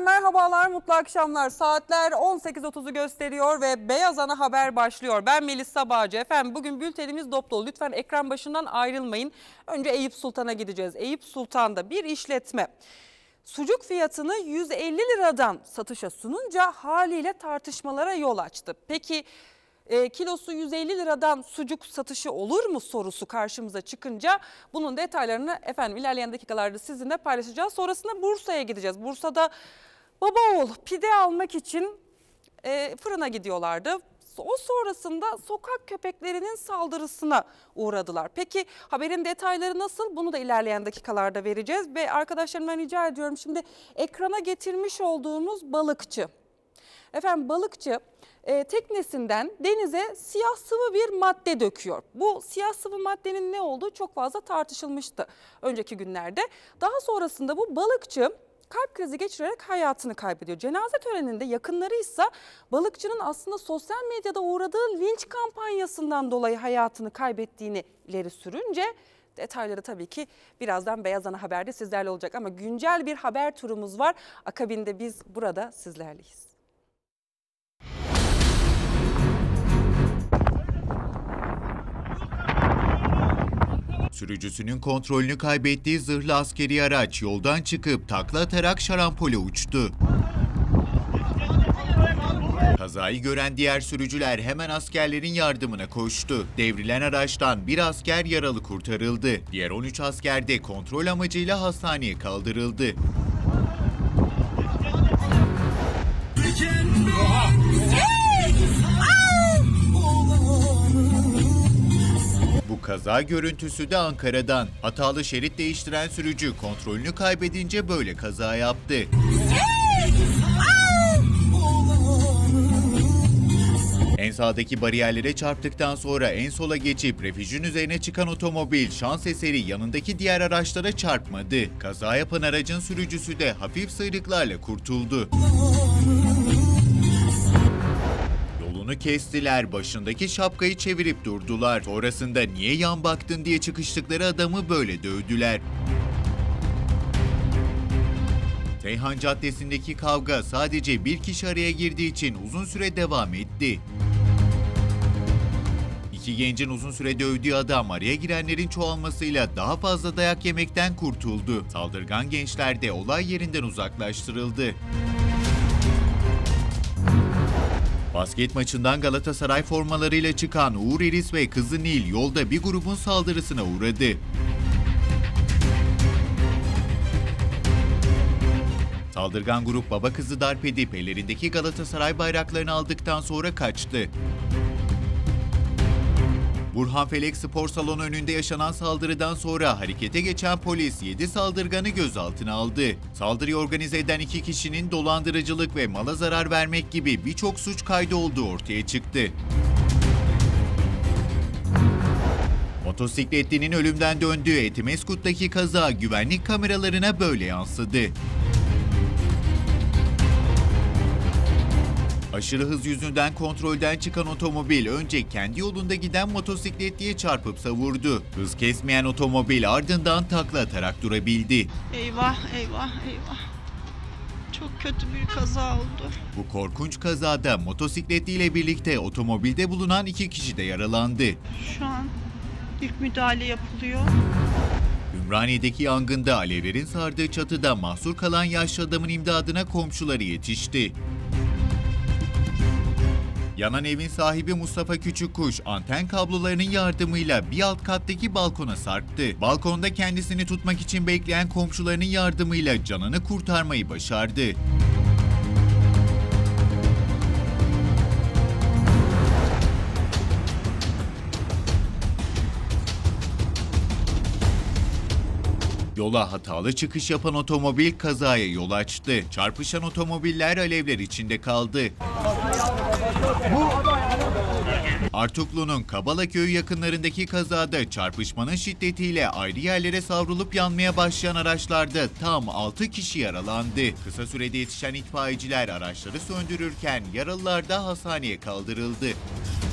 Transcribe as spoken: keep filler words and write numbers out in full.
Yeniden merhabalar, mutlu akşamlar. Saatler on sekiz otuzu gösteriyor ve Beyaz Ana Haber başlıyor. Ben Melisa Bağcı. Efendim bugün bültenimiz dop dolu. Lütfen ekran başından ayrılmayın. Önce Eyüp Sultan'a gideceğiz. Eyüp Sultan'da bir işletme sucuk fiyatını yüz elli liradan satışa sununca haliyle tartışmalara yol açtı. Peki E, kilosu yüz elli liradan sucuk satışı olur mu sorusu karşımıza çıkınca bunun detaylarını efendim ilerleyen dakikalarda sizinle paylaşacağız. Sonrasında Bursa'ya gideceğiz. Bursa'da baba oğul pide almak için e, fırına gidiyorlardı. O sonrasında sokak köpeklerinin saldırısına uğradılar. Peki haberin detayları nasıl? Bunu da ilerleyen dakikalarda vereceğiz. Ve arkadaşlarımdan rica ediyorum, şimdi ekrana getirmiş olduğumuz balıkçı. Efendim balıkçı e, teknesinden denize siyah sıvı bir madde döküyor. Bu siyah sıvı maddenin ne olduğu çok fazla tartışılmıştı önceki günlerde. Daha sonrasında bu balıkçı kalp krizi geçirerek hayatını kaybediyor. Cenaze töreninde yakınları ise balıkçının aslında sosyal medyada uğradığı linç kampanyasından dolayı hayatını kaybettiğini ileri sürünce detayları tabii ki birazdan Beyaz Ana Haber'de sizlerle olacak. Ama güncel bir haber turumuz var. Akabinde biz burada sizlerleyiz. Sürücüsünün kontrolünü kaybettiği zırhlı askeri araç yoldan çıkıp takla atarak şarampole uçtu. Kazayı gören diğer sürücüler hemen askerlerin yardımına koştu. Devrilen araçtan bir asker yaralı kurtarıldı. Diğer on üç asker de kontrol amacıyla hastaneye kaldırıldı. Bu kaza görüntüsü de Ankara'dan. Hatalı şerit değiştiren sürücü kontrolünü kaybedince böyle kaza yaptı. En sağdaki bariyerlere çarptıktan sonra en sola geçip refüjün üzerine çıkan otomobil şans eseri yanındaki diğer araçlara çarpmadı. Kaza yapan aracın sürücüsü de hafif sıyrıklarla kurtuldu. Yolunu kestiler, başındaki şapkayı çevirip durdular. Sonrasında niye yan baktın diye çıkıştıkları adamı böyle dövdüler. Seyhan Caddesi'ndeki kavga sadece bir kişi araya girdiği için uzun süre devam etti. İki gencin uzun süre dövdüğü adam araya girenlerin çoğalmasıyla daha fazla dayak yemekten kurtuldu. Saldırgan gençler de olay yerinden uzaklaştırıldı. Basket maçından Galatasaray formalarıyla çıkan Uğur Eris ve kızı Nil yolda bir grubun saldırısına uğradı. Saldırgan grup baba kızı darp edip ellerindeki Galatasaray bayraklarını aldıktan sonra kaçtı. Burhanfelek Spor Salonu önünde yaşanan saldırıdan sonra harekete geçen polis yedi saldırganı gözaltına aldı. Saldırıyı organize eden iki kişinin dolandırıcılık ve mala zarar vermek gibi birçok suç kaydı olduğu ortaya çıktı. Motosikletlinin ölümden döndüğü Etimeskut'taki kaza güvenlik kameralarına böyle yansıdı. Aşırı hız yüzünden kontrolden çıkan otomobil önce kendi yolunda giden motosikletliye çarpıp savurdu. Hız kesmeyen otomobil ardından takla atarak durabildi. Eyvah, eyvah, eyvah. Çok kötü bir kaza oldu. Bu korkunç kazada motosikletliyle birlikte otomobilde bulunan iki kişi de yaralandı. Şu an ilk müdahale yapılıyor. Ümraniye'deki yangında alevlerin sardığı çatıda mahsur kalan yaşlı adamın imdadına komşuları yetişti. Yanan evin sahibi Mustafa Küçükkuş, anten kablolarının yardımıyla bir alt kattaki balkona sarktı. Balkonda kendisini tutmak için bekleyen komşularının yardımıyla canını kurtarmayı başardı. Yola hatalı çıkış yapan otomobil kazaya yol açtı. Çarpışan otomobiller alevler içinde kaldı. Artuklu'nun Kabalaköy yakınlarındaki kazada çarpışmanın şiddetiyle ayrı yerlere savrulup yanmaya başlayan araçlarda tam altı kişi yaralandı. Kısa sürede yetişen itfaiyeciler araçları söndürürken yaralılar da hastaneye kaldırıldı.